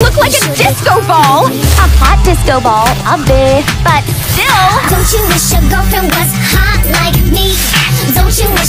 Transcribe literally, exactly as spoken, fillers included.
look like a disco ball! A hot disco ball, a bit, but still! Don't you wish your girlfriend was hot like me? Don't you wish